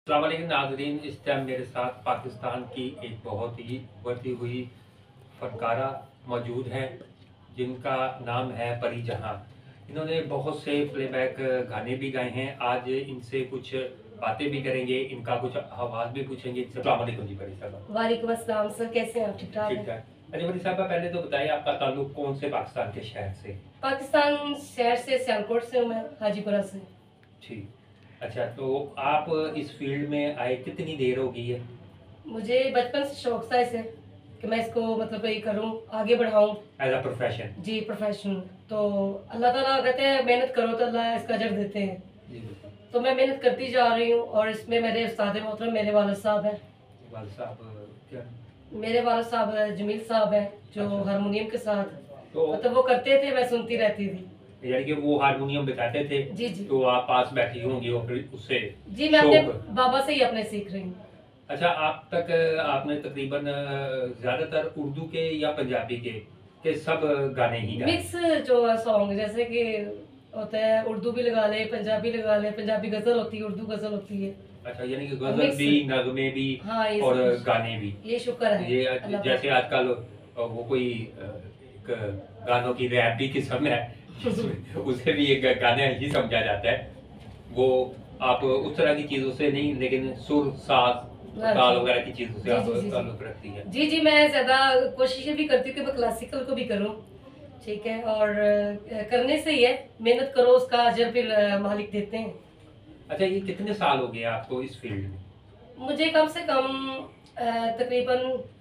अस्सलाम वालेकुम नाज़रीन, इस टाइम मेरे साथ पाकिस्तान की एक बहुत ही उभरती हुई फनकारा मौजूद है जिनका नाम है परी जहां। इन्होंने बहुत से प्लेबैक गाने भी गाए हैं। आज इनसे कुछ बातें भी करेंगे, इनका कुछ आवाज़ भी पूछेंगे। अस्सलाम वालेकुम जी परी साहब। वालेकुम अस्सलाम सर, कैसे हैं आप? ठीक ठाक ठीक हैं? ठाक। अच्छा परी साहब, पहले तो बताइए आपका ताल्लुक कौन से पाकिस्तान के शहर से? पाकिस्तान शहर से, सियालकोट से हूँ मैं, हाजीपुरा से। ठीक। अच्छा, तो आप इस फील्ड में आए कितनी देर हो गई है? मुझे बचपन से शौक था इसे कि मैं इसको मतलब ये करूँ, आगे बढ़ाऊँ। As a profession? जी, प्रोफेशनल। तो अल्लाह ताला कहते हैं मेहनत करो तो अल्लाह इसका अजर देते हैं। जी बिल्कुल। तो मैं मेहनत करती जा रही हूँ और इसमें मेरे उस्ताद मोहतरम मेरे वालिद साहब हैं। वालिद साहब क्या? मेरे वालिद साहब जमील साहब हैं जो अच्छा। हारमोनियम के साथ तो मतलब वो करते थे, मैं सुनती रहती थी। यानी कि वो हारमोनियम बजाते थे? जी जी तो आप पास बैठी होंगी और फिर उससे जी, मैं अपने शौक। बाबा से ही अपने सीख रही हूँ। अच्छा, आप तक आपने तकरीबन ज्यादातर उर्दू के या पंजाबी के सब गाने ही गाए? मिक्स जो सॉन्ग जैसे कि होता है, उर्दू भी लगा ले, पंजाबी लगा ले, पंजाबी गजल होती है, उर्दू गजल होती है। अच्छा, यानी कि और गजल मिक्स। भी, नगमे भी हाँ, ये और सब कुछ। गाने भी। ये शुक्र है ये अल्लाह जैसे का। आजकल वो कोई एक गानों की रैप भी किस्म है जिसमें उसे भी एक गाने ही समझा जाता है। वो आप उस तरह की चीजों से नहीं, लेकिन सुर, साज, हाँ ताल जी। वगैरह की चीजों से जी आप जी जी ताल्लुक रखती है? जी जी, मैं ज़्यादा कोशिश भी करती हूँ कि मैं क्लासिकल को भी करूँ। ठीक है, और करने से ही है, मेहनत करो उसका अजर फिर मालिक देते हैं। अच्छा, ये कितने साल हो गए आपको इस फील्ड में? मुझे कम से कम तकरीबन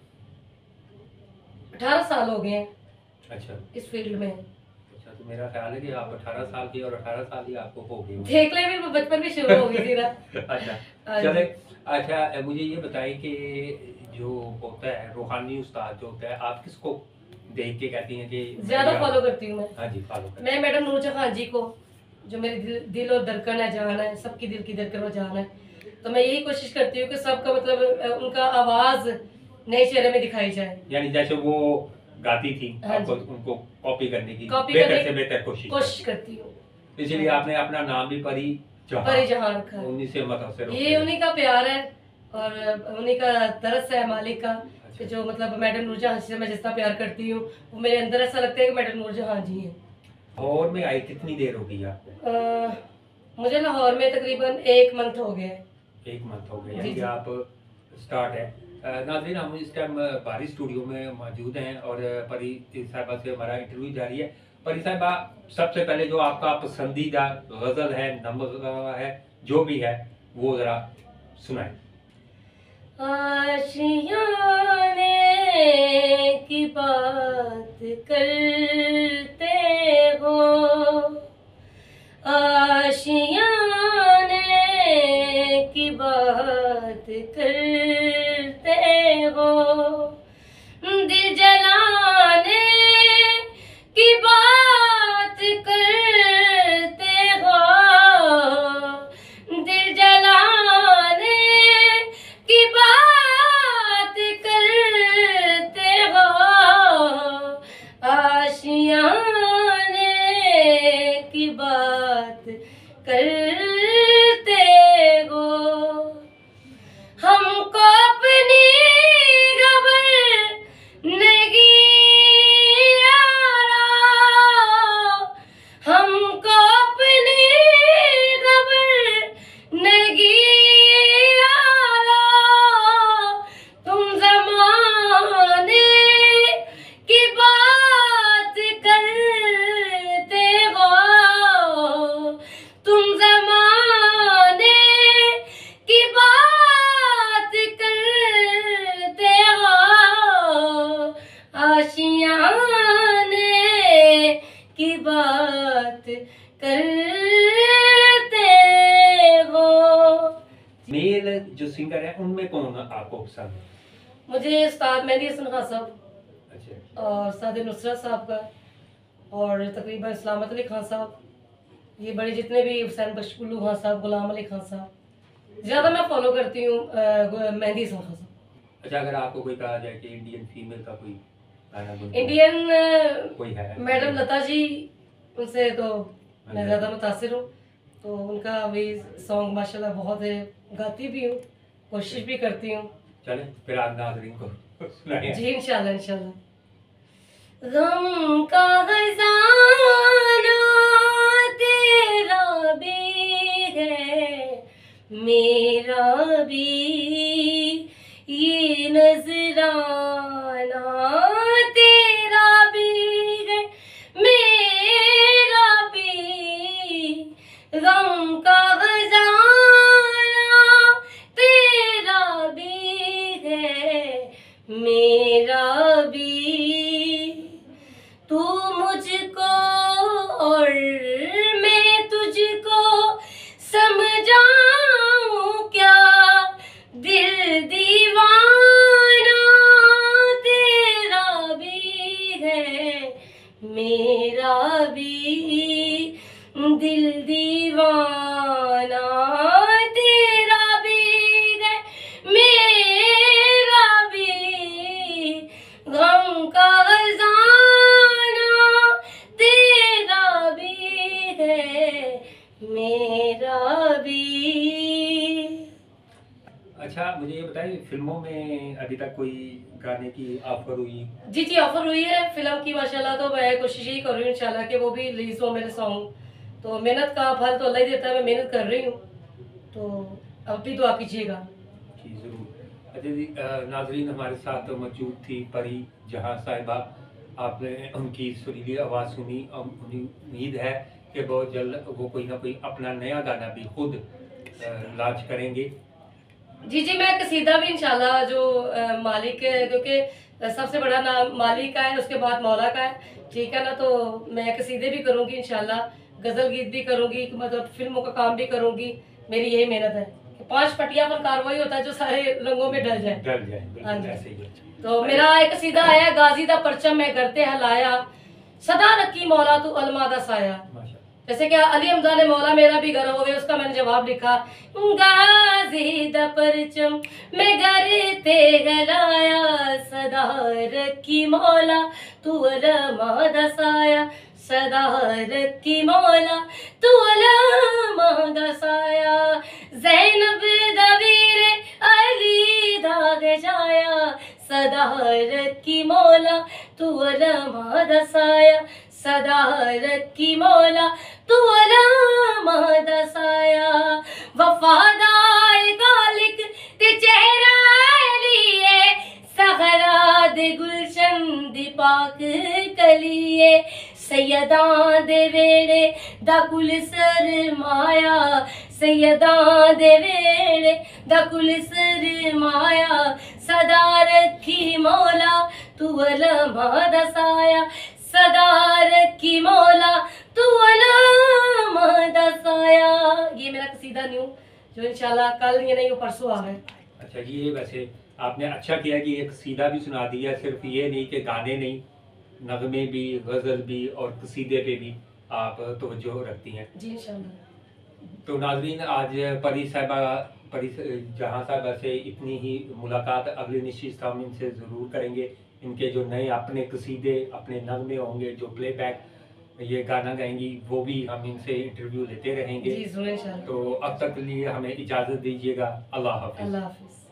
18 साल हो गए हैं अच्छा। इस फील्ड में। अच्छा, तो मेरा ख्याल है कि आप 18 साल की और 18 साल ही आपको हो गई होगी। देख ले, फिर बचपन में शुरू हो गई थी ना। अच्छा। हाँ चले। जी। अच्छा, मुझे ये बताइए कि जो होता है रूहानी उस्ताद जो होता है, आप किसको देख के कहती हैं कि ज्यादा मैं फॉलो करती हूँ मैं। हाँ जी, फॉलो करती मैं मैडम नूरजहां जी को, जो मेरी दिल और धड़कन है, जान है, सबकी दिल की धड़कन और जान है। तो मैं यही कोशिश करती हूँ कि सबका मतलब उनका आवाज नए चेहरे में दिखाई जाए। हूँ। यानी जैसे वो गाती थी, हाँ आपको जी। उनको कॉपी करने की कॉपी बेहतर करने से की बेहतर कोशिश करती हूँ। इसलिए आपने अपना नाम भी परी परी जहां रखा है। उन्हीं से मुतासिर होके। ये उन्हीं का प्यार है और उन्हीं का तरस है मालिक का कि अच्छा। जो मतलब मैडम नूरजहां से मैं जितना प्यार करती हूँ, वो मेरे अंदर ऐसा लगता है कि मैडम नूरजहां जी हैं। और में आई कितनी देर हो गई आपको? मुझे लाहौर में तकरीबन 1 मंथ हो गया है। 1 मंथ हो गया, जी यानी कि जी। आप स्टार्ट है। नाज़रीन, हम इस टाइम बारी स्टूडियो में मौजूद हैं और परी साहिबा से हमारा इंटरव्यू जारी है। परी साहिबा, सबसे पहले जो आपका पसंदीदा गज़ल है, नगमा है, जो भी है, वो ज़रा सुनाएं। आशियाने की बात करते हो, आशियाने की बात करते हो, दिल जलाने की बात करते हो, दिल जलाने की बात करते हो, आशियाने की बात करते हो। हमको अपनी खबर नहीं यारा, हमको अपनी खबर नहीं यारा, तुम ज़माने की बात करते हो, तुम ज़माने की बात करते हो, आशियाने की बात करते हो। मेल जो सिंगर है उनमें कौन आपको पसंद है? मुझे उस्ताद मेहदी हसन खान साहब अच्छा। और उस्ताद नुसरत साहब का और तकरीबन सलामत अली खान साहब, ये बड़े जितने भी, हुसैन बख्शकुल्लू खान साहब, गुलाम अली खान साहब, ज़्यादा मैं फॉलो करती हूँ मेहदी हसन खान साहब। अच्छा, अगर आपको कोई कहा जाए कि इंडियन फीमेल का कोई गाना इंडियन कोई है? मैडम लता जी, उनसे तो मैं ज़्यादा मुतासिर हूँ। तो उनका भी सॉन्ग माशाल्लाह बहुत है, गाती भी हूँ, कोशिश भी करती हूँ। चले फिर आज नाज़रीन को सुनाएं। जी इंशाल्लाह इंशाल्लाह। गम का खजाना तेरा भी है, मेरा भी, ये नजराना तेरा भी है, मेरा भी। गम का खजाना तेरा भी है, मेरा भी। तू मुझको और मैं तुझको समझाऊं क्या, दिल दीवाना तेरा भी है, मेरा भी। दिल दीवाना तेरा भी है, मेरा भी। गम का खजाना तेरा भी है, मेरा भी। अच्छा मुझे ये बताइए, फिल्मों में अभी तक कोई गाने की ऑफर हुई? जी जी ऑफर हुई है फिल्म की माशाल्लाह। तो मैं कोशिश यही कर रही हूँ इंशाल्लाह कि वो भी रिलीज हो मेरे सॉन्ग। तो मेहनत का फल तो अल्लाह ही देता है, मैं मेहनत कर रही हूँ, तो अब भी दुआ कीजिएगा। जी ज़रूर। अच्छा जी, नाजरीन हमारे साथ मौजूद थी परी जहां साहिबा। आपने उनकी सुरीली आवाज़ सुनी और उम्मीद है कि बहुत जल्द वो कोई ना कोई अपना नया गाना भी खुद लॉन्च करेंगे। जी जी मैं कसीदा भी इंशाल्लाह जो मालिक है, क्योंकि सबसे बड़ा नाम मालिक का है, उसके बाद मौला का है, ठीक है ना। तो मैं कसीदे भी करूंगी इंशाल्लाह, गजल गीत भी करूंगी, मतलब फिल्मों का काम भी करूंगी। मेरी यही मेहनत है कि 5 पटिया फनकार वही होता है जो सारे रंगों में ढल जाए। डर जाए, हाँ बिल्कुल जी। ऐसे ही है। तो मेरा एक कसीदा आया, गाजी दा परचम मैं करते हलाया, सदा रखी मौला तू अलमा दा साया। माशा जैसे कि अली हमजा ने मौला मेरा भी घर होवे, उसका मैंने जवाब लिखा, गाजी दा परचम मैं घर ते गलाया, सदा रखी मौला तू अलमा दा साया, सदा रखी मौला तू अलमा दा साया। ज़ैनब दा वीर अली दा गजाया, सदा रखी मौला तू अलमा दा साया, सदा रखी मौला तू अलमा दा साया। वफादार गालिक ते चेहरा लिए, सहरा दे गुलशन दी पाक कलिए, सैयदां दे वेड़े दा कुल सरमाया, सैयदां दे वेड़े दा कुल सरमाया, सदा रखी मौला तू अलमा दा साया, सदा रखी मौला तू अलमा दा साया। ये मेरा कसीदा न्यू जो इंशाल्लाह कल या नहीं वो परसों आ गए। अच्छा ये वैसे आपने अच्छा किया कि एक सीधा भी सुना दिया, सिर्फ ये नहीं कि गाने नहीं, नगमे भी, गज़ल भी और कसीदे पे भी आप तवज्जो रखती हैं। जी इंशाल्लाह। तो नाज़रीन आज परी जहां साहबा से इतनी ही मुलाकात, अगली निश्चित हम इनसे ज़रूर करेंगे। इनके जो नए अपने कसीदे, अपने नगमे होंगे, जो प्लेबैक ये गाना गाएंगी, वो भी हम इनसे इंटरव्यू लेते रहेंगे। जी ज़रूर इंशाल्लाह। तो अब तक के लिए हमें इजाज़त दीजिएगा। अल्लाह हाफ़िज़। अल्लाह हाफिज।